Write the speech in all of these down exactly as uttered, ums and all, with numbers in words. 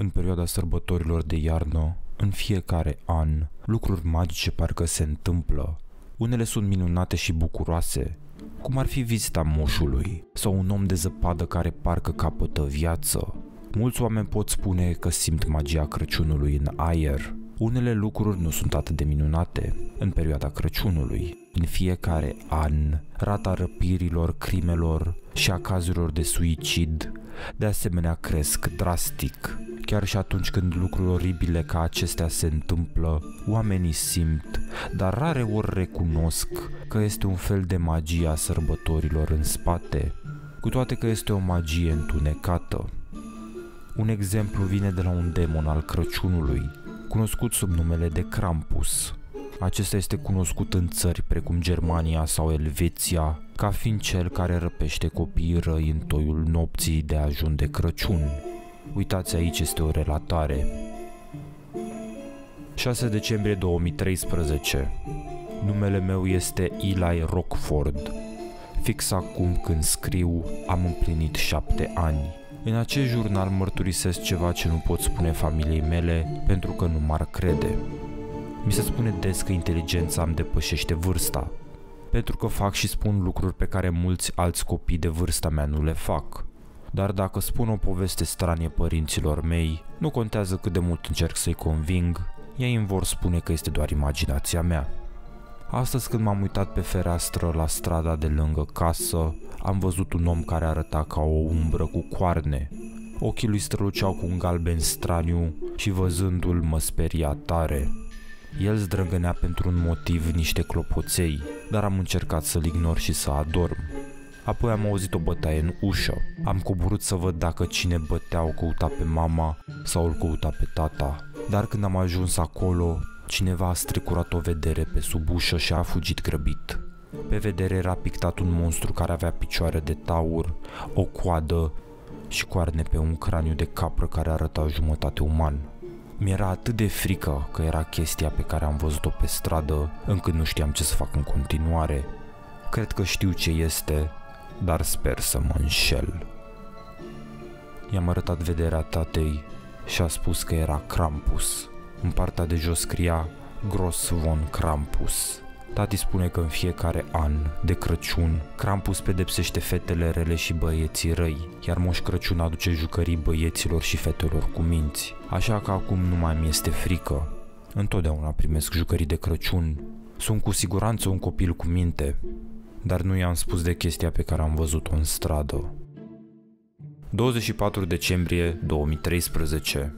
În perioada sărbătorilor de iarnă, în fiecare an, lucruri magice parcă se întâmplă. Unele sunt minunate și bucuroase, cum ar fi vizita moșului sau un om de zăpadă care parcă capătă viață. Mulți oameni pot spune că simt magia Crăciunului în aer. Unele lucruri nu sunt atât de minunate în perioada Crăciunului. În fiecare an, rata răpirilor, crimelor și a cazurilor de suicid de asemenea cresc drastic. Chiar și atunci când lucruri oribile ca acestea se întâmplă, oamenii simt, dar rare ori recunosc că este un fel de magie a sărbătorilor în spate, cu toate că este o magie întunecată. Un exemplu vine de la un demon al Crăciunului, cunoscut sub numele de Krampus. Acesta este cunoscut în țări precum Germania sau Elveția ca fiind cel care răpește copiii răi în toiul nopții de ajun de Crăciun. Uitați, aici este o relatare. șase decembrie două mii treisprezece. Numele meu este Eli Rockford. Fix acum când scriu, am împlinit șapte ani. În acest jurnal mărturisesc ceva ce nu pot spune familiei mele pentru că nu m-ar crede. Mi se spune des că inteligența îmi depășește vârsta, pentru că fac și spun lucruri pe care mulți alți copii de vârsta mea nu le fac. Dar dacă spun o poveste stranie părinților mei, nu contează cât de mult încerc să-i conving, ei îmi vor spune că este doar imaginația mea. Astăzi, când m-am uitat pe fereastră la strada de lângă casă, am văzut un om care arăta ca o umbră cu coarne. Ochii lui străluceau cu un galben straniu și văzându-l mă speria tare. El zdrăgănea pentru un motiv niște clopoței, dar am încercat să-l ignor și să adorm. Apoi am auzit o bătaie în ușă. Am coborât să văd dacă cine bătea o căuta pe mama sau îl căuta pe tata. Dar când am ajuns acolo, cineva a strecurat o vedere pe sub ușă și a fugit grăbit. Pe vedere era pictat un monstru care avea picioare de taur, o coadă și coarne pe un craniu de capră care arăta jumătate uman. Mi-era atât de frică că era chestia pe care am văzut-o pe stradă, încât nu știam ce să fac în continuare. Cred că știu ce este, dar sper să mă înșel. I-am arătat vederea tatei și a spus că era Krampus. În partea de jos scria Gross von Krampus. Tati spune că în fiecare an de Crăciun, Krampus pedepsește fetele rele și băieții răi, iar Moș Crăciun aduce jucării băieților și fetelor cu minți. Așa că acum nu mai mi este frică. Întotdeauna primesc jucării de Crăciun. Sunt cu siguranță un copil cu minte, dar nu i-am spus de chestia pe care am văzut-o în stradă. douăzeci și patru decembrie două mii treisprezece.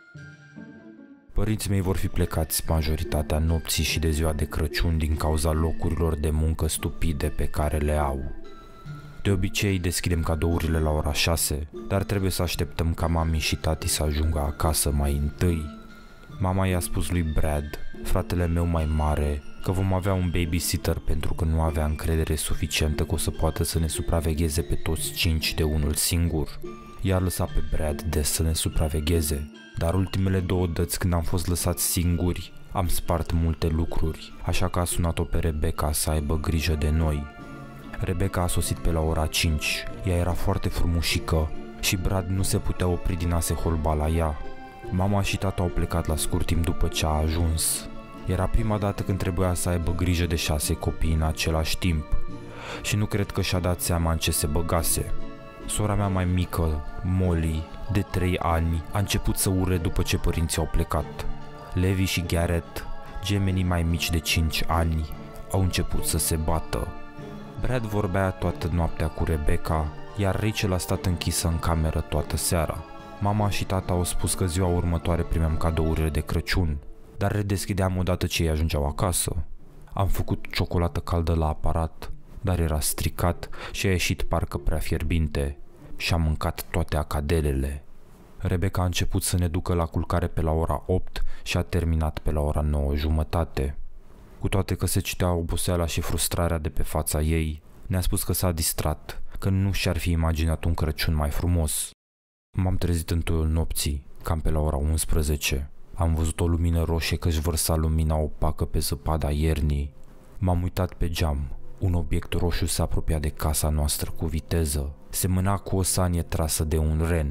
Părinții mei vor fi plecați majoritatea nopții și de ziua de Crăciun din cauza locurilor de muncă stupide pe care le au. De obicei deschidem cadourile la ora șase, dar trebuie să așteptăm ca mami și tati să ajungă acasă mai întâi. Mama i-a spus lui Brad, fratele meu mai mare, că vom avea un babysitter pentru că nu avea încredere suficientă că o să poată să ne supravegheze pe toți cinci de unul singur. I-a lăsat pe Brad des să ne supravegheze, dar ultimele două dăți când am fost lăsați singuri, am spart multe lucruri, așa că a sunat-o pe Rebecca să aibă grijă de noi. Rebecca a sosit pe la ora cinci, ea era foarte frumușică și Brad nu se putea opri din a se holba la ea. Mama și tata au plecat la scurt timp după ce a ajuns. Era prima dată când trebuia să aibă grijă de șase copii în același timp și nu cred că și-a dat seama în ce se băgase. Sora mea mai mică, Molly, de trei ani, a început să urle după ce părinții au plecat. Levi și Garrett, gemenii mai mici de cinci ani, au început să se bată. Brad vorbea toată noaptea cu Rebecca, iar Rachel a stat închisă în cameră toată seara. Mama și tata au spus că ziua următoare primeam cadourile de Crăciun, dar redeschideam odată ce ei ajungeau acasă. Am făcut ciocolată caldă la aparat, dar era stricat și a ieșit parcă prea fierbinte și am mâncat toate acadelele. Rebecca a început să ne ducă la culcare pe la ora opt și a terminat pe la ora nouă jumătate. Cu toate că se citea oboseala și frustrarea de pe fața ei, ne-a spus că s-a distrat, că nu și-ar fi imaginat un Crăciun mai frumos. M-am trezit în toiul nopții, cam pe la ora unsprezece. Am văzut o lumină roșie că își vărsa lumina opacă pe zăpada iernii. M-am uitat pe geam. Un obiect roșu se apropia de casa noastră cu viteză. Semăna cu o sanie trasă de un ren.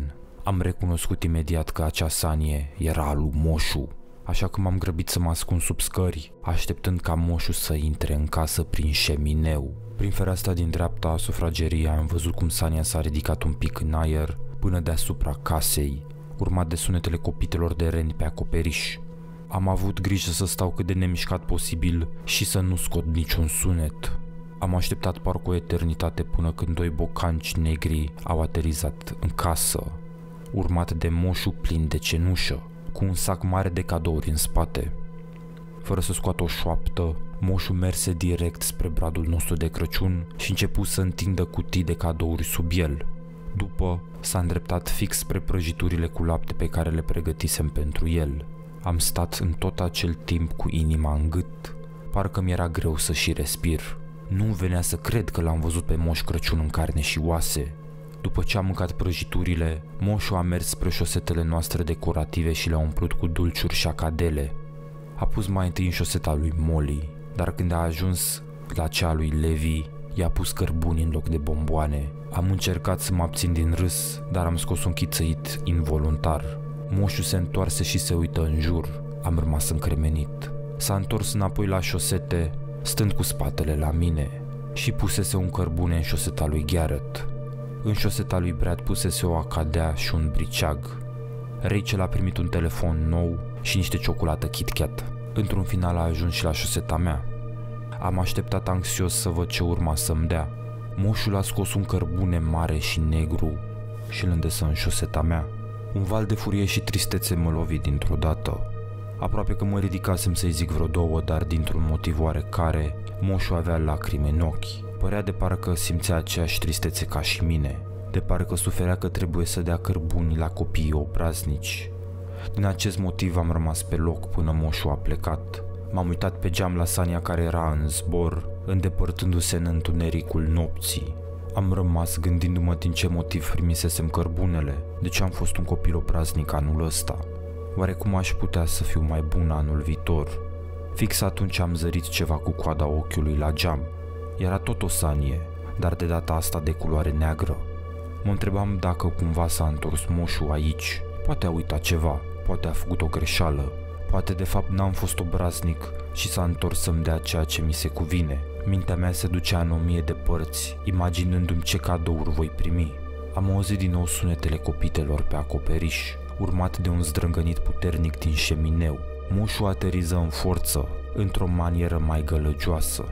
Am recunoscut imediat că acea Sanie era a lui Moșu, așa că m-am grăbit să mă ascund sub scări, așteptând ca Moșu să intre în casă prin șemineu. Prin fereastra din dreapta a sufrageriei am văzut cum Sania s-a ridicat un pic în aer până deasupra casei, urmat de sunetele copitelor de reni pe acoperiș. Am avut grijă să stau cât de nemișcat posibil și să nu scot niciun sunet. Am așteptat parcă o eternitate până când doi bocanci negri au aterizat în casă, urmat de Moșu plin de cenușă, cu un sac mare de cadouri în spate. Fără să scoată o șoaptă, Moșu merse direct spre bradul nostru de Crăciun și începu să întindă cutii de cadouri sub el. După, s-a îndreptat fix spre prăjiturile cu lapte pe care le pregătisem pentru el. Am stat în tot acel timp cu inima în gât. Parcă mi-era greu să și respir. Nu venea să cred că l-am văzut pe Moș Crăciun în carne și oase. După ce a mâncat prăjiturile, Moșu a mers spre șosetele noastre decorative și le-a umplut cu dulciuri și acadele. A pus mai întâi în șoseta lui Molly, dar când a ajuns la cea lui Levi, i-a pus cărbuni în loc de bomboane. Am încercat să mă abțin din râs, dar am scos un chițăit involuntar. Moșu se întoarse și se uită în jur. Am rămas încremenit. S-a întors înapoi la șosete, stând cu spatele la mine, și pusese un cărbune în șoseta lui Garrett. În șoseta lui Brad pusese o acadea și un briceag. Rachel a primit un telefon nou și niște ciocolată KitKat. Într-un final a ajuns și la șoseta mea. Am așteptat anxios să văd ce urma să-mi dea. Moșul a scos un cărbune mare și negru și îl îndesă în șoseta mea. Un val de furie și tristețe mă lovi dintr-o dată. Aproape că mă ridicasem să-i zic vreo două, dar dintr-un motiv oarecare, Moșu avea lacrime în ochi. Părea de parcă simțea aceeași tristețe ca și mine, de parcă suferea că trebuie să dea cărbuni la copiii obraznici. Din acest motiv am rămas pe loc până Moșu a plecat. M-am uitat pe geam la Sania care era în zbor, îndepărtându-se în întunericul nopții. Am rămas gândindu-mă din ce motiv primisesem cărbunele, de ce am fost un copil obraznic anul ăsta. Oare cum aș putea să fiu mai bun anul viitor? Fix atunci am zărit ceva cu coada ochiului la geam. Era tot o Sanie, dar de data asta de culoare neagră. Mă întrebam dacă cumva s-a întors Moșu aici. Poate a uitat ceva, poate a făcut o greșeală, poate de fapt n-am fost obraznic și s-a întors să-mi dea ceea ce mi se cuvine. Mintea mea se ducea în o mie de părți, imaginându-mi ce cadouri voi primi. Am auzit din nou sunetele copitelor pe acoperiș, urmat de un zdrângănit puternic din șemineu. Moșu ateriză în forță, într-o manieră mai gălăgioasă.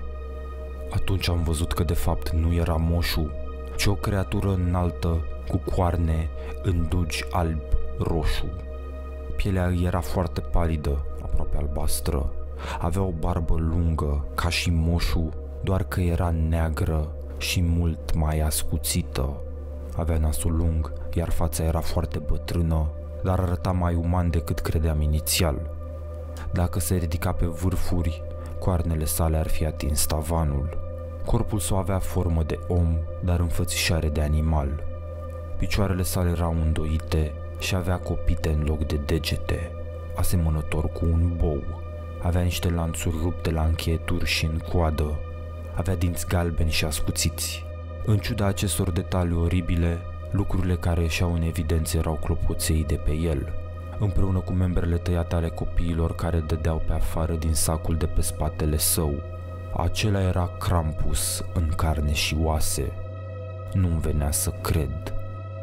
Atunci am văzut că de fapt nu era Moșu, ci o creatură înaltă cu coarne îndugi alb-roșu. Pielea îi era foarte palidă, aproape albastră. Avea o barbă lungă, ca și Moșu, doar că era neagră și mult mai ascuțită. Avea nasul lung, iar fața era foarte bătrână, dar arăta mai uman decât credeam inițial. Dacă se ridica pe vârfuri, coarnele sale ar fi atins tavanul. Corpul său avea formă de om, dar înfățișare de animal. Picioarele sale erau îndoite și avea copite în loc de degete, asemănător cu un bou. Avea niște lanțuri rupte la încheieturi și în coadă. Avea dinți galbeni și ascuțiți. În ciuda acestor detalii oribile, lucrurile care ieșeau în evidență erau clopoței de pe el, împreună cu membrele tăiate ale copiilor care dădeau pe afară din sacul de pe spatele său. Acela era Krampus în carne și oase. Nu-mi venea să cred.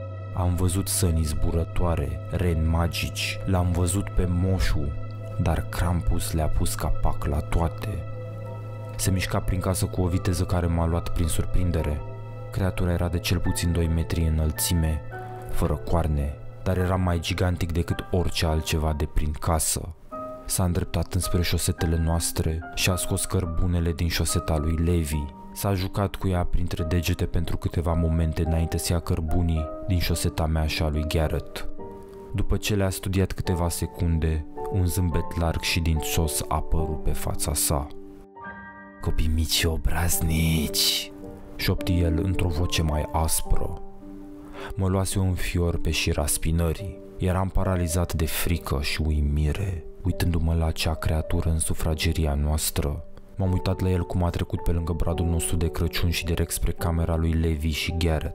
Am văzut săni zburătoare, reni magici, l-am văzut pe Moșu, dar Krampus le-a pus capac la toate. Se mișca prin casă cu o viteză care m-a luat prin surprindere. Creatura era de cel puțin doi metri înălțime, fără coarne, dar era mai gigantic decât orice altceva de prin casă. S-a îndreptat înspre șosetele noastre și a scos cărbunele din șoseta lui Levi. S-a jucat cu ea printre degete pentru câteva momente înainte să ia cărbunii din șoseta mea și a lui Garrett. După ce le-a studiat câteva secunde, un zâmbet larg și dințos a apărut pe fața sa. "Copii mici obraznici!" șopti el într-o voce mai aspră. Mă luase un fior pe șira spinării. Eram paralizat de frică și uimire, uitându-mă la acea creatură în sufrageria noastră. M-am uitat la el cum a trecut pe lângă bradul nostru de Crăciun și direct spre camera lui Levi și Garrett.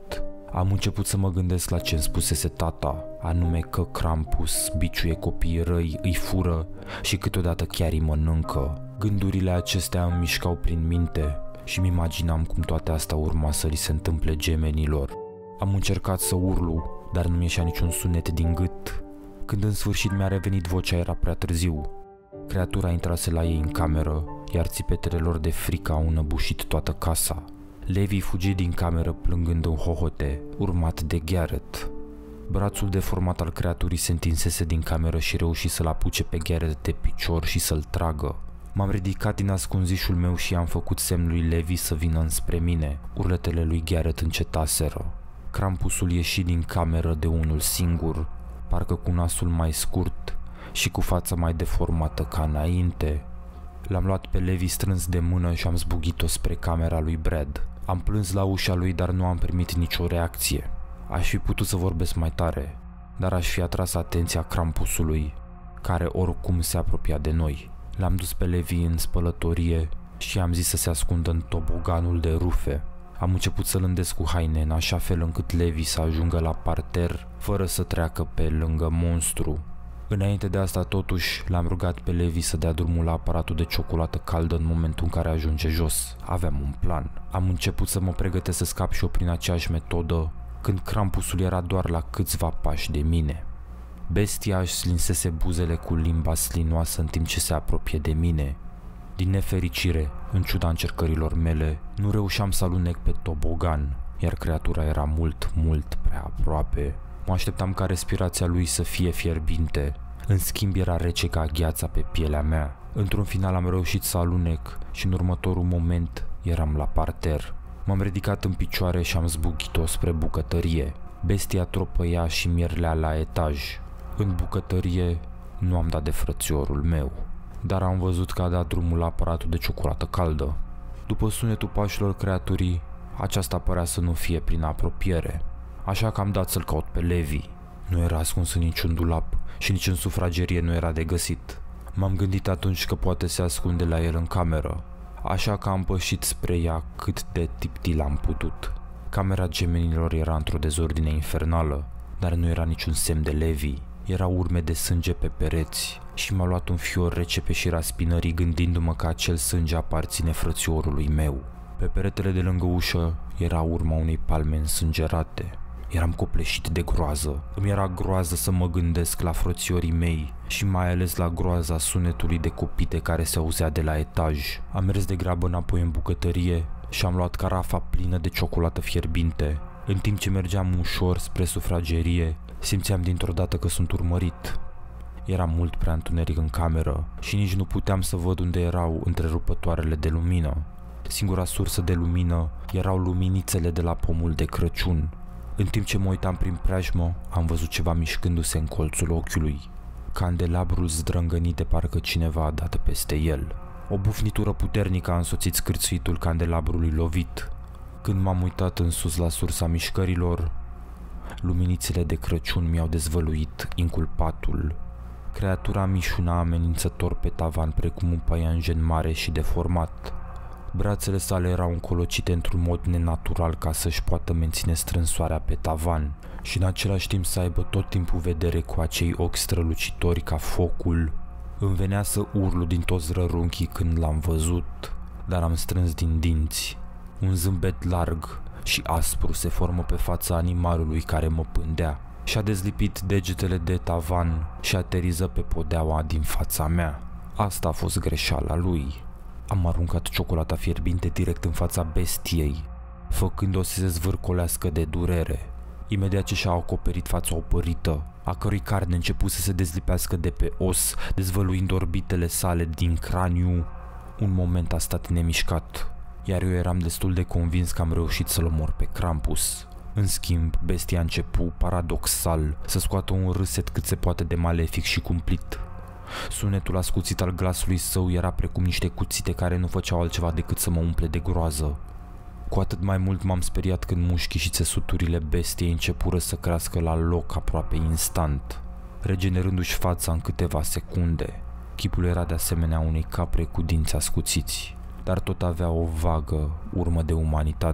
Am început să mă gândesc la ce îmi spusese tata, anume că Krampus biciuie copiii răi, îi fură și câteodată chiar îi mănâncă. Gândurile acestea îmi mișcau prin minte și îmi imaginam cum toate astea urma să li se întâmple gemenilor. Am încercat să urlu, dar nu mi ieșea niciun sunet din gât. Când în sfârșit mi-a revenit vocea, era prea târziu. Creatura intrase la ei în cameră, iar țipetele lor de frică au înăbușit toată casa. Levi fugi din cameră plângând în hohote, urmat de Garrett. Brațul deformat al creaturii se întinsese din cameră și reuși să-l apuce pe Garrett de picior și să-l tragă. M-am ridicat din ascunzișul meu și i-am făcut semnul lui Levi să vină înspre mine. Urletele lui Garrett încetaseră. Krampusul ieși din cameră de unul singur, parcă cu nasul mai scurt și cu fața mai deformată ca înainte. L-am luat pe Levi strâns de mână și am zbugit-o spre camera lui Brad. Am plâns la ușa lui, dar nu am primit nicio reacție. Aș fi putut să vorbesc mai tare, dar aș fi atras atenția Krampusului, care oricum se apropia de noi. L-am dus pe Levi în spălătorie și am zis să se ascundă în toboganul de rufe. Am început să-l îndesc cu haine în așa fel încât Levi să ajungă la parter fără să treacă pe lângă monstru. Înainte de asta, totuși, l-am rugat pe Levi să dea drumul la aparatul de ciocolată caldă în momentul în care ajunge jos. Aveam un plan. Am început să mă pregătesc să scap și eu prin aceeași metodă, când Krampusul era doar la câțiva pași de mine. Bestia își slinsese buzele cu limba slinoasă în timp ce se apropie de mine. Din nefericire, în ciuda încercărilor mele, nu reușeam să alunec pe tobogan, iar creatura era mult, mult prea aproape. Mă așteptam ca respirația lui să fie fierbinte, în schimb era rece ca gheața pe pielea mea. Într-un final am reușit să alunec și în următorul moment eram la parter. M-am ridicat în picioare și am zbugit-o spre bucătărie. Bestia tropăia și mierlea la etaj. În bucătărie nu am dat de frățiorul meu, dar am văzut că a dat drumul la aparatul de ciocolată caldă. După sunetul pașilor creaturii, aceasta părea să nu fie prin apropiere, așa că am dat să-l caut pe Levi. Nu era ascuns în niciun dulap și nici în sufragerie nu era de găsit. M-am gândit atunci că poate se ascunde la el în cameră, așa că am pășit spre ea cât de tiptil am putut. Camera gemenilor era într-o dezordine infernală, dar nu era niciun semn de Levi. Erau urme de sânge pe pereți și m-a luat un fior rece pe șira spinării gândindu-mă că acel sânge aparține frățiorului meu. Pe peretele de lângă ușă era urma unei palme însângerate. Eram copleșit de groază. Îmi era groază să mă gândesc la frățiorii mei și mai ales la groaza sunetului de copite care se auzea de la etaj. Am mers de grabă înapoi în bucătărie și am luat carafa plină de ciocolată fierbinte. În timp ce mergeam ușor spre sufragerie, simțeam dintr-o dată că sunt urmărit. Era mult prea întuneric în cameră și nici nu puteam să văd unde erau întrerupătoarele de lumină. Singura sursă de lumină erau luminițele de la pomul de Crăciun. În timp ce mă uitam prin preajmă, am văzut ceva mișcându-se în colțul ochiului. Candelabrul zdrângănit de parcă cineva a dat peste el. O bufnitură puternică a însoțit scârțuitul candelabrului lovit. Când m-am uitat în sus la sursa mișcărilor, luminițele de Crăciun mi-au dezvăluit inculpatul. Creatura mișuna amenințător pe tavan precum un paianjen mare și deformat. Brațele sale erau încolocite într-un mod nenatural ca să-și poată menține strânsoarea pe tavan și în același timp să aibă tot timpul vedere cu acei ochi strălucitori ca focul. Îmi venea să urlu din toți rărunchii când l-am văzut, dar am strâns din dinți. Un zâmbet larg și aspru se formă pe fața animalului care mă pândea. Și-a dezlipit degetele de tavan și ateriză pe podeaua din fața mea. Asta a fost greșeala lui. Am aruncat ciocolata fierbinte direct în fața bestiei, făcând-o să se zvârcolească de durere. Imediat ce și-a acoperit fața opărită, a cărui carne început să se dezlipească de pe os, dezvăluind orbitele sale din craniu, un moment a stat nemișcat, iar eu eram destul de convins că am reușit să-l omor pe Krampus. În schimb, bestia a început, paradoxal, să scoată un râset cât se poate de malefic și cumplit. Sunetul ascuțit al glasului său era precum niște cuțite care nu făceau altceva decât să mă umple de groază. Cu atât mai mult m-am speriat când mușchii și țesuturile bestiei începură să crească la loc aproape instant, regenerându-și fața în câteva secunde. Chipul era de asemenea unei capre cu dinți ascuțiți, dar tot avea o vagă urmă de umanitate.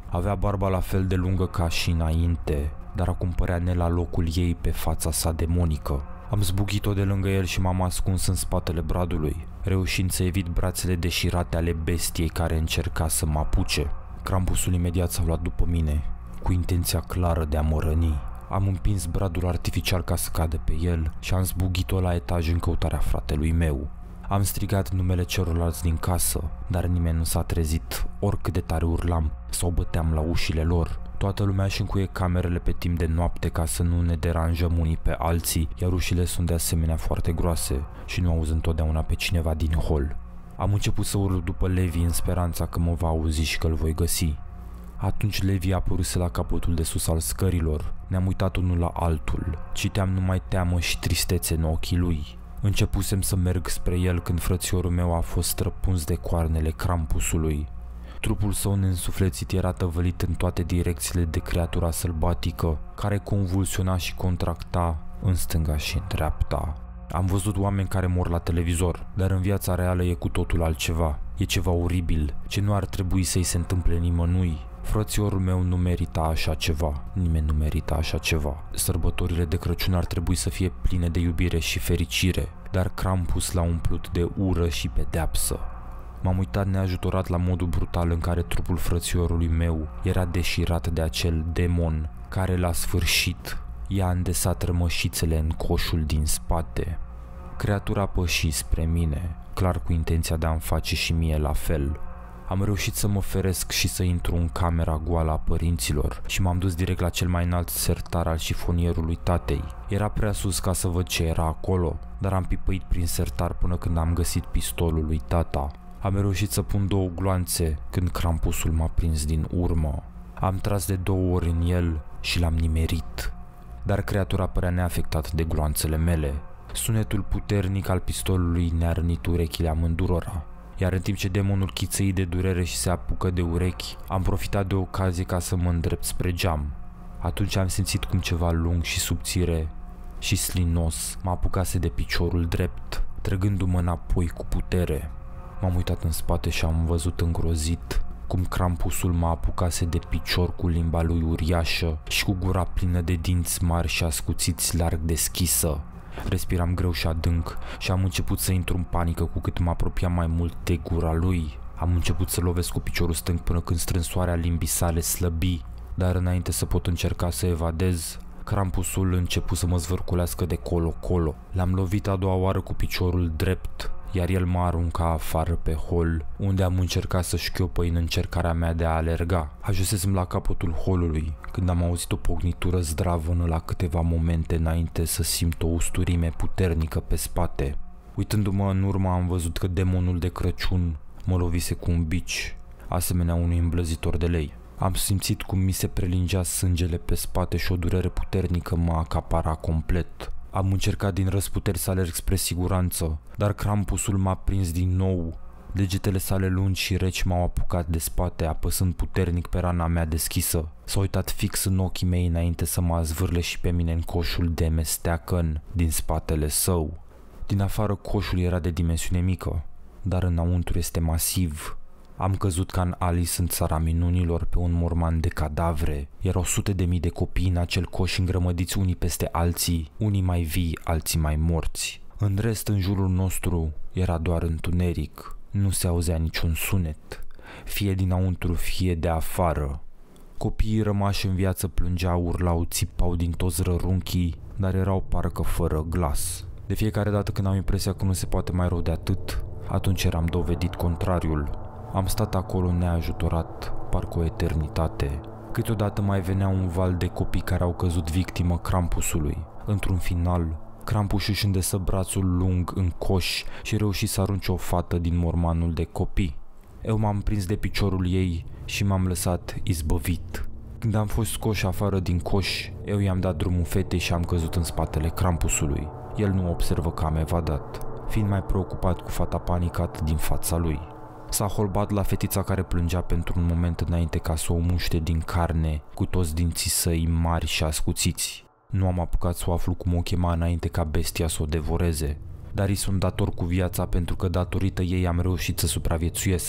Avea barba la fel de lungă ca și înainte, dar acum părea ne la locul ei pe fața sa demonică. Am zbugit-o de lângă el și m-am ascuns în spatele bradului, reușind să evit brațele deșirate ale bestiei care încerca să mă apuce. Krampusul imediat s-a luat după mine, cu intenția clară de a mă răni. Am împins bradul artificial ca să cadă pe el și am zbugit-o la etaj în căutarea fratelui meu. Am strigat numele celorlalți din casă, dar nimeni nu s-a trezit, oricât de tare urlam sau băteam la ușile lor. Toată lumea își încuie camerele pe timp de noapte ca să nu ne deranjăm unii pe alții, iar ușile sunt de asemenea foarte groase și nu auzi întotdeauna pe cineva din hol. Am început să urlu după Levi în speranța că mă va auzi și că îl voi găsi. Atunci Levi apăruse la capătul de sus al scărilor. Ne-am uitat unul la altul. Citeam numai teamă și tristețe în ochii lui. Începusem să merg spre el când frățiorul meu a fost străpuns de coarnele Krampusului. Trupul său neînsuflețit era tăvălit în toate direcțiile de creatura sălbatică, care convulsiona și contracta în stânga și în dreapta. Am văzut oameni care mor la televizor, dar în viața reală e cu totul altceva. E ceva oribil, ce nu ar trebui să-i se întâmple nimănui. Frățiorul meu nu merita așa ceva, nimeni nu merita așa ceva. Sărbătorile de Crăciun ar trebui să fie pline de iubire și fericire, dar Krampus l-a umplut de ură și pedeapsă. M-am uitat neajutorat la modul brutal în care trupul frățiorului meu era deșirat de acel demon care la sfârșit i-a îndesat rămășițele în coșul din spate. Creatura păși spre mine, clar cu intenția de a-mi face și mie la fel. Am reușit să mă feresc și să intru în camera goală a părinților și m-am dus direct la cel mai înalt sertar al șifonierului tatei. Era prea sus ca să văd ce era acolo, dar am pipăit prin sertar până când am găsit pistolul lui tata. Am reușit să pun două gloanțe când Krampusul m-a prins din urmă. Am tras de două ori în el și l-am nimerit, dar creatura părea neafectat de gloanțele mele. Sunetul puternic al pistolului ne-a rănit urechile amândurora, iar în timp ce demonul chițăi de durere și se apucă de urechi, am profitat de ocazie ca să mă îndrept spre geam. Atunci am simțit cum ceva lung și subțire și slinos mă apucase de piciorul drept, trăgându-mă înapoi cu putere. M-am uitat în spate și am văzut îngrozit cum Krampusul mă apucase de picior cu limba lui uriașă și cu gura plină de dinți mari și ascuțiți larg deschisă. Respiram greu și adânc și am început să intru în panică cu cât mă apropiam mai mult de gura lui. Am început să lovesc cu piciorul stâng până când strânsoarea limbii sale slăbi, dar înainte să pot încerca să evadez, Krampusul început să mă zvârculească de colo-colo. L-am lovit a doua oară cu piciorul drept, iar el mă arunca afară pe hol, unde am încercat să șchiopăi în încercarea mea de a alerga. Ajunsesem la capătul holului, când am auzit o pocnitură zdravănă la câteva momente înainte să simt o usturime puternică pe spate. Uitându-mă în urmă, am văzut că demonul de Crăciun mă lovise cu un bici, asemenea unui îmblăzitor de lei. Am simțit cum mi se prelingea sângele pe spate și o durere puternică mă acapara complet. Am încercat din răsputeri să alerg spre siguranță, dar Krampusul m-a prins din nou. Degetele sale lungi și reci m-au apucat de spate, apăsând puternic pe rana mea deschisă. S-a uitat fix în ochii mei înainte să mă azvârle și pe mine în coșul de mesteacăn din spatele său. Din afară coșul era de dimensiune mică, dar înăuntru este masiv. Am căzut ca în Alice în țara minunilor pe un morman de cadavre. Erau sute de mii de copii în acel coș îngrămădiți unii peste alții, unii mai vii, alții mai morți. În rest, în jurul nostru era doar întuneric. Nu se auzea niciun sunet, fie dinăuntru, fie de afară. Copiii rămași în viață plângeau, urlau, țipau din toți rărunchii, dar erau parcă fără glas. De fiecare dată când am impresia că nu se poate mai rău de atât, atunci eram dovedit contrariul. Am stat acolo neajutorat, parcă o eternitate. Câteodată mai venea un val de copii care au căzut victimă Krampusului. Într-un final, Krampus își îndesă brațul lung în coș și reuși să arunce o fată din mormanul de copii. Eu m-am prins de piciorul ei și m-am lăsat izbăvit. Când am fost scoși afară din coș, eu i-am dat drumul fetei și am căzut în spatele Krampusului. El nu observă că am evadat, fiind mai preocupat cu fata panicată din fața lui. S-a holbat la fetița care plângea pentru un moment înainte ca să o muște din carne cu toți dinții săi mari și ascuțiți. Nu am apucat să o aflu cum o chema înainte ca bestia să o devoreze, dar îi sunt dator cu viața pentru că datorită ei am reușit să supraviețuiesc.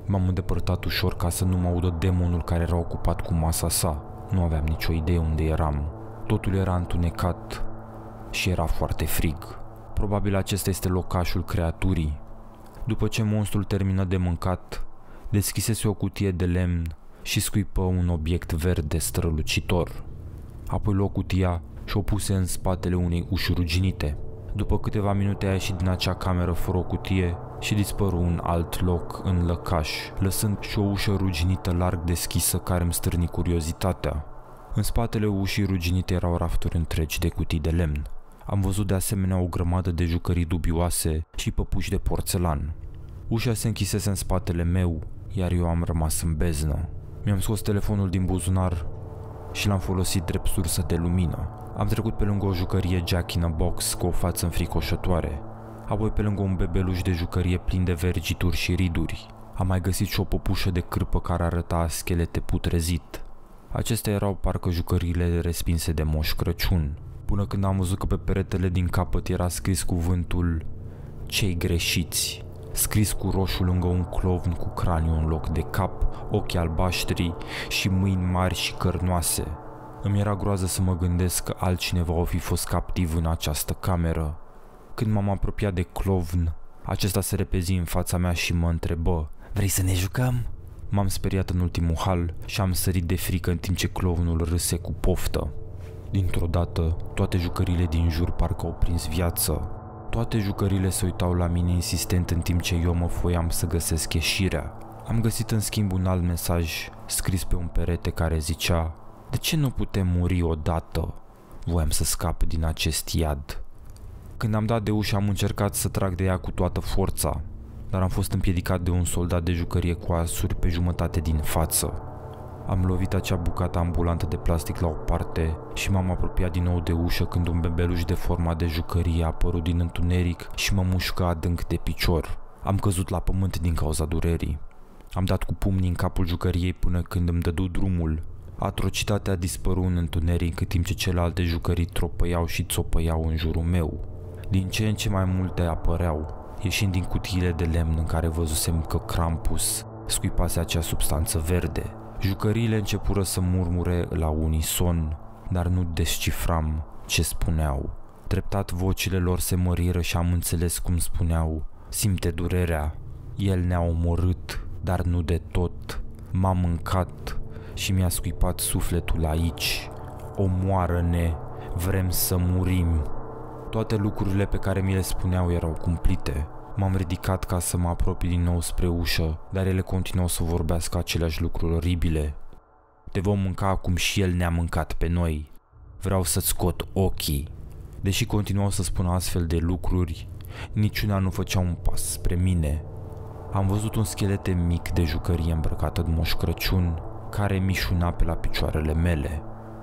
M-am îndepărtat ușor ca să nu mă audă demonul care era ocupat cu masa sa. Nu aveam nicio idee unde eram. Totul era întunecat și era foarte frig. Probabil acesta este locașul creaturii. După ce monstrul termină de mâncat, deschisese o cutie de lemn și scuipă un obiect verde strălucitor. Apoi luă cutia și o puse în spatele unei uși ruginite. După câteva minute a ieșit din acea cameră fără o cutie și dispăru în alt loc în lăcaș, lăsând și o ușă ruginită larg deschisă care îmi stârni curiozitatea. În spatele ușii ruginite erau rafturi întregi de cutii de lemn. Am văzut de asemenea o grămadă de jucării dubioase și păpuși de porțelan. Ușa se închisese în spatele meu, iar eu am rămas în beznă. Mi-am scos telefonul din buzunar și l-am folosit drept sursă de lumină. Am trecut pe lângă o jucărie Jack in a Box cu o față înfricoșătoare, apoi pe lângă un bebeluș de jucărie plin de vergituri și riduri. Am mai găsit și o păpușă de cârpă care arăta schelete putrezit. Acestea erau parcă jucăriile respinse de Moș Crăciun, până când am văzut că pe peretele din capăt era scris cuvântul "Cei greșiți", scris cu roșu lângă un clovn cu craniu în loc de cap, ochi albaștri și mâini mari și cărnoase. Îmi era groază să mă gândesc că altcineva o fi fost captiv în această cameră. Când m-am apropiat de clovn, acesta se repezi în fața mea și mă întrebă: "Vrei să ne jucăm?" M-am speriat în ultimul hal și am sărit de frică în timp ce clovnul râse cu poftă. Dintr-o dată, toate jucările din jur parcă au prins viață. Toate jucările se uitau la mine insistent în timp ce eu mă foiam să găsesc ieșirea. Am găsit în schimb un alt mesaj scris pe un perete care zicea: "De ce nu putem muri odată? Voiam să scap din acest iad." Când am dat de ușă am încercat să trag de ea cu toată forța, dar am fost împiedicat de un soldat de jucărie cu asuri pe jumătate din față. Am lovit acea bucată ambulantă de plastic la o parte și m-am apropiat din nou de ușă când un bebeluș de forma de jucărie a apărut din întuneric și mă mușcă adânc de picior. Am căzut la pământ din cauza durerii. Am dat cu pumnii în capul jucăriei până când îmi dădu drumul. Atrocitatea a dispărut în întuneric în timp ce celelalte jucării tropăiau și țopăiau în jurul meu. Din ce în ce mai multe apăreau, ieșind din cutiile de lemn în care văzusem că Krampus scuipase acea substanță verde. Jucăriile începură să murmure la unison, dar nu descifram ce spuneau. Treptat vocile lor se măriră și am înțeles cum spuneau: "Simte durerea, el ne-a omorât, dar nu de tot. M-a mâncat și mi-a scuipat sufletul aici. Omoară-ne, vrem să murim." Toate lucrurile pe care mi le spuneau erau cumplite. M-am ridicat ca să mă apropii din nou spre ușă, dar ele continuau să vorbească aceleași lucruri oribile. "Te vom mânca acum și el ne-a mâncat pe noi. Vreau să-ți scot ochii." Deși continuau să spună astfel de lucruri, niciuna nu făcea un pas spre mine. Am văzut un schelete mic de jucărie îmbrăcată de Moș Crăciun, care mișuna pe la picioarele mele.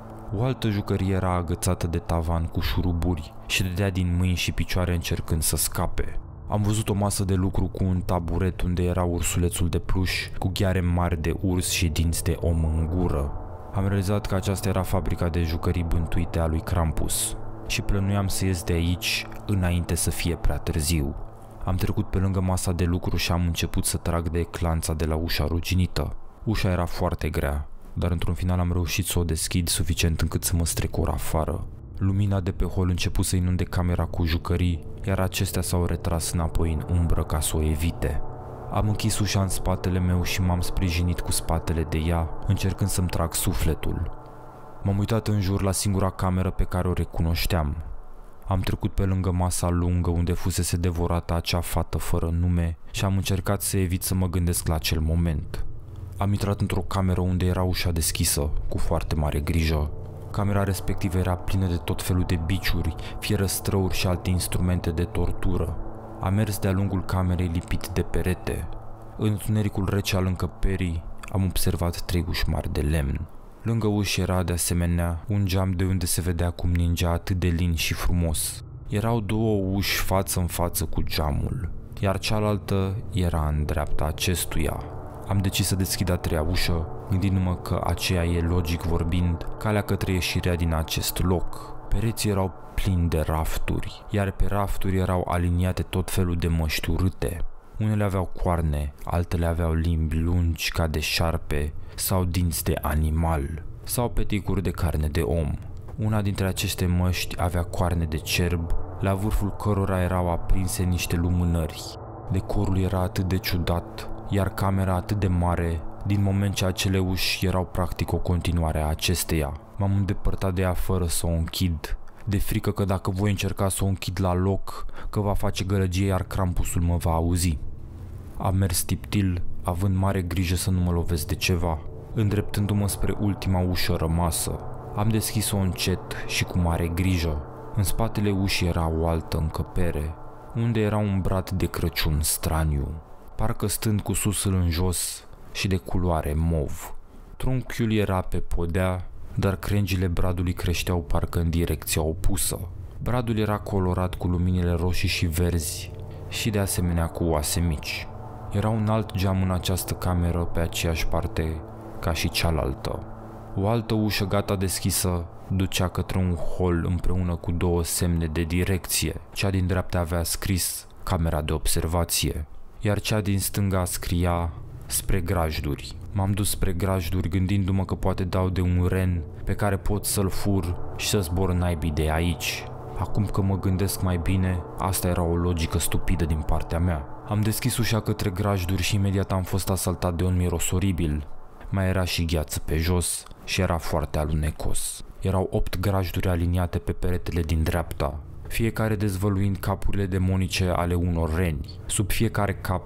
O altă jucărie era agățată de tavan cu șuruburi și dădea din mâini și picioare încercând să scape. Am văzut o masă de lucru cu un taburet unde era ursulețul de pluș cu gheare mari de urs și dinți de om în gură. Am realizat că aceasta era fabrica de jucării bântuite a lui Krampus și plănuiam să ies de aici înainte să fie prea târziu. Am trecut pe lângă masa de lucru și am început să trag de clanța de la ușa ruginită. Ușa era foarte grea, dar într-un final am reușit să o deschid suficient încât să mă strecor afară. Lumina de pe hol început să inunde camera cu jucării, iar acestea s-au retras înapoi în umbră ca să o evite. Am închis ușa în spatele meu și m-am sprijinit cu spatele de ea, încercând să-mi trag sufletul. M-am uitat în jur la singura cameră pe care o recunoșteam. Am trecut pe lângă masa lungă unde fusese devorată acea fată fără nume și am încercat să evit să mă gândesc la acel moment. Am intrat într-o cameră unde era ușa deschisă, cu foarte mare grijă. Camera respectivă era plină de tot felul de biciuri, fierăstrăuri și alte instrumente de tortură. Am mers de-a lungul camerei lipit de perete. În întunericul rece al încăperii am observat trei uși mari de lemn. Lângă uși era de asemenea un geam de unde se vedea cum ningea atât de lin și frumos. Erau două uși față în față cu geamul, iar cealaltă era în dreapta acestuia. Am decis să deschid a treia ușă, gândindu-mă că aceea e, logic vorbind, calea către ieșirea din acest loc. Pereții erau plini de rafturi, iar pe rafturi erau aliniate tot felul de măști urâte. Unele aveau coarne, altele aveau limbi lungi ca de șarpe sau dinți de animal, sau peticuri de carne de om. Una dintre aceste măști avea coarne de cerb, la vârful cărora erau aprinse niște lumânări. Decorul era atât de ciudat, iar camera atât de mare, din moment ce acele uși erau practic o continuare a acesteia. M-am îndepărtat de ea fără să o închid, de frică că dacă voi încerca să o închid la loc, că va face gălăgie, iar Krampusul mă va auzi. Am mers tiptil, având mare grijă să nu mă lovesc de ceva, îndreptându-mă spre ultima ușă rămasă. Am deschis-o încet și cu mare grijă. În spatele ușii era o altă încăpere, unde era un brad de Crăciun straniu, parcă stând cu susul în jos și de culoare mov. Trunchiul era pe podea, dar crengile bradului creșteau parcă în direcția opusă. Bradul era colorat cu luminile roșii și verzi și de asemenea cu oase mici. Era un alt geam în această cameră pe aceeași parte ca și cealaltă. O altă ușă gata deschisă ducea către un hol împreună cu două semne de direcție. Cea din dreapta avea scris camera de observație, iar cea din stânga scria spre grajduri. M-am dus spre grajduri gândindu-mă că poate dau de un ren pe care pot să-l fur și să zbor naibii de aici. Acum că mă gândesc mai bine, asta era o logică stupidă din partea mea. Am deschis ușa către grajduri și imediat am fost asaltat de un miros oribil. Mai era și gheață pe jos și era foarte alunecos. Erau opt grajduri aliniate pe peretele din dreapta, fiecare dezvăluind capurile demonice ale unor reni. Sub fiecare cap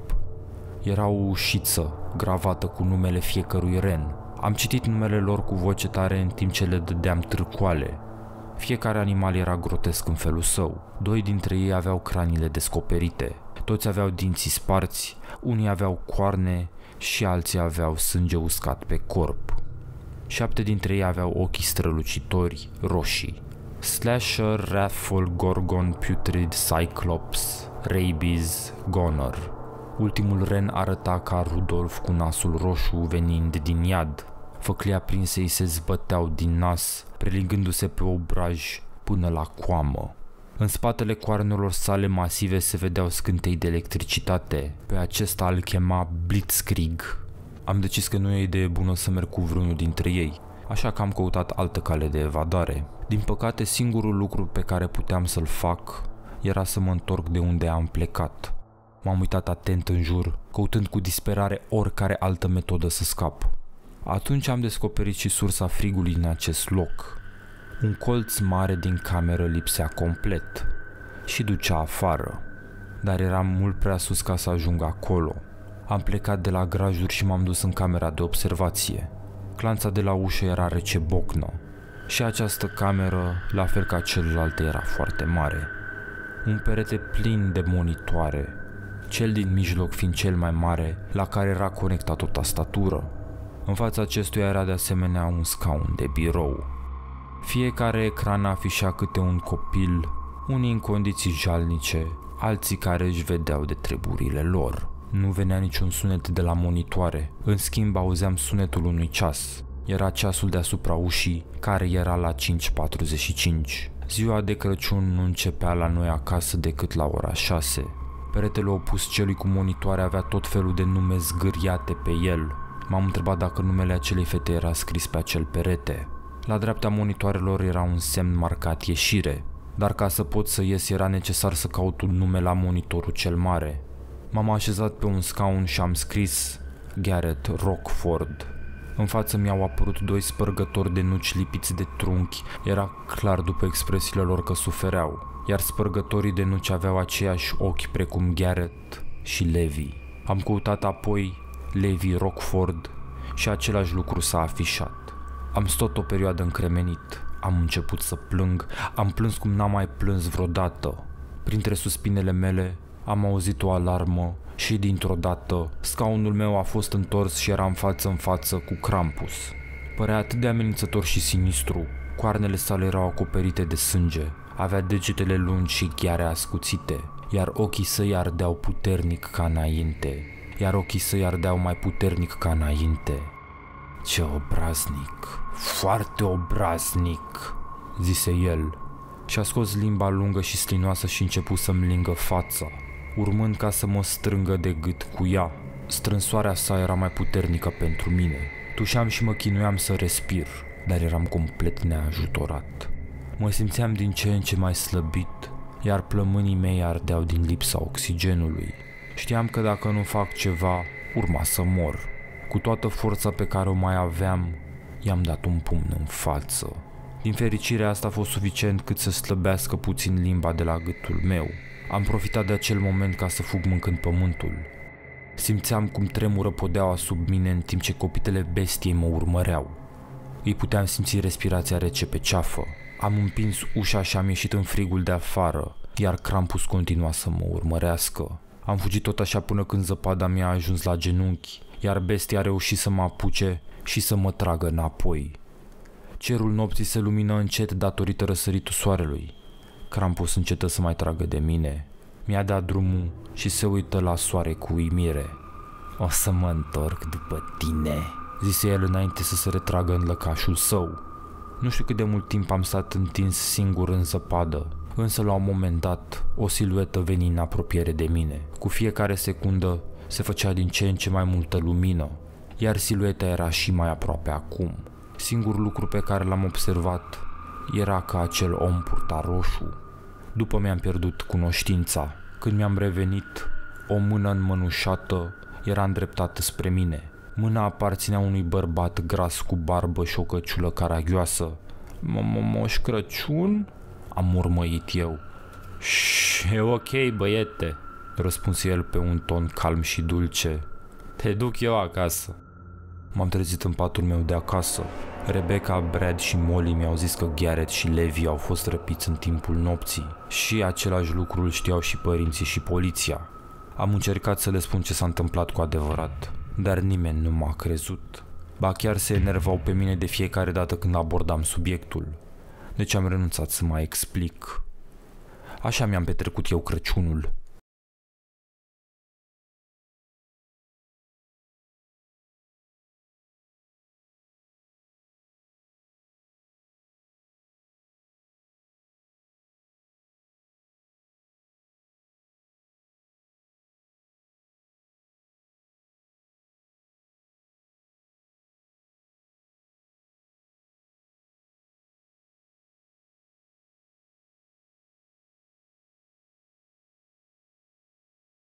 era o ușiță gravată cu numele fiecărui ren. Am citit numele lor cu voce tare în timp ce le dădeam târcoale. Fiecare animal era grotesc în felul său. Doi dintre ei aveau craniile descoperite. Toți aveau dinții sparți, unii aveau coarne și alții aveau sânge uscat pe corp. Șapte dintre ei aveau ochii strălucitori, roșii. Slasher, Wrathful, Gorgon, Putrid, Cyclops, Rabies, Goner. Ultimul ren arăta ca Rudolf cu nasul roșu venind din iad. Făclii aprinse îi se zbăteau din nas, prelingându-se pe obraj până la coamă. În spatele coarnelor sale masive se vedeau scântei de electricitate. Pe acesta îl chema Blitzkrieg. Am decis că nu e idee bună să merg cu vreunul dintre ei, așa că am căutat altă cale de evadare. Din păcate, singurul lucru pe care puteam să-l fac era să mă întorc de unde am plecat. M-am uitat atent în jur, căutând cu disperare oricare altă metodă să scap. Atunci am descoperit și sursa frigului în acest loc. Un colț mare din cameră lipsea complet și ducea afară, dar eram mult prea sus ca să ajung acolo. Am plecat de la grajduri și m-am dus în camera de observație. Clanța de la ușă era rece bocnă și această cameră, la fel ca celelalte, era foarte mare. Un perete plin de monitoare, cel din mijloc fiind cel mai mare, la care era conectat o tastatură. În fața acestuia era de asemenea un scaun de birou. Fiecare ecran afișa câte un copil, unii în condiții jalnice, alții care își vedeau de treburile lor. Nu venea niciun sunet de la monitoare, în schimb auzeam sunetul unui ceas. Era ceasul deasupra ușii, care era la cinci patruzeci și cinci. Ziua de Crăciun nu începea la noi acasă decât la ora șase. Peretele opus celui cu monitoare avea tot felul de nume zgâriate pe el. M-am întrebat dacă numele acelei fete era scris pe acel perete. La dreapta monitoarelor era un semn marcat ieșire, dar ca să pot să ies era necesar să caut un nume la monitorul cel mare. M-am așezat pe un scaun și am scris Garrett Rockford. În față mi-au apărut doi spărgători de nuci lipiți de trunchi. Era clar după expresiile lor că sufereau, iar spărgătorii de nuci aveau aceiași ochi precum Garrett și Levi. Am căutat apoi Levi Rockford și același lucru s-a afișat. Am stat o perioadă încremenit, am început să plâng, am plâns cum n-am mai plâns vreodată. Printre suspinele mele am auzit o alarmă și dintr-o dată scaunul meu a fost întors și eram față în față cu Krampus. Părea atât de amenințător și sinistru, coarnele sale erau acoperite de sânge, avea degetele lungi și gheare ascuțite, iar ochii săi ardeau puternic ca înainte, iar ochii săi ardeau mai puternic ca înainte. Ce obraznic, foarte obraznic, zise el, și-a scos limba lungă și slinoasă și început să-mi lingă fața. urmând ca să mă strângă de gât cu ea. Strânsoarea sa era mai puternică pentru mine. Tușeam și mă chinuiam să respir, dar eram complet neajutorat. Mă simțeam din ce în ce mai slăbit, iar plămânii mei ardeau din lipsa oxigenului. Știam că dacă nu fac ceva, urma să mor. Cu toată forța pe care o mai aveam, i-am dat un pumn în față. Din fericire, asta a fost suficient cât să slăbească puțin limba de la gâtul meu. Am profitat de acel moment ca să fug mâncând pământul. Simțeam cum tremură podeaua sub mine în timp ce copitele bestiei mă urmăreau. Îi puteam simți respirația rece pe ceafă. Am împins ușa și am ieșit în frigul de afară, iar Krampus continua să mă urmărească. Am fugit tot așa până când zăpada mi-a ajuns la genunchi, iar bestia a reușit să mă apuce și să mă tragă înapoi. Cerul nopții se lumină încet datorită răsăritul soarelui. Krampus încetă să mai tragă de mine. Mi-a dat drumul și se uită la soare cu uimire. "O să mă întorc după tine," zise el înainte să se retragă în lăcașul său. Nu știu cât de mult timp am stat întins singur în zăpadă, însă la un moment dat o siluetă veni în apropiere de mine. Cu fiecare secundă se făcea din ce în ce mai multă lumină, iar silueta era și mai aproape acum. Singurul lucru pe care l-am observat era că acel om purta roșu. După mi-am pierdut cunoștința. Când mi-am revenit, o mână înmănușată era îndreptată spre mine. Mâna aparținea unui bărbat gras cu barbă și o căciulă caragioasă. "Moș Crăciun?" am murmăit eu. "Șș, e ok, băiete," răspunse el pe un ton calm și dulce. "Te duc eu acasă." M-am trezit în patul meu de acasă. Rebecca, Brad și Molly mi-au zis că Garrett și Levi au fost răpiți în timpul nopții și același lucru îl știau și părinții și poliția. Am încercat să le spun ce s-a întâmplat cu adevărat, dar nimeni nu m-a crezut. Ba chiar se enervau pe mine de fiecare dată când abordam subiectul. Deci am renunțat să mai explic. Așa mi-am petrecut eu Crăciunul.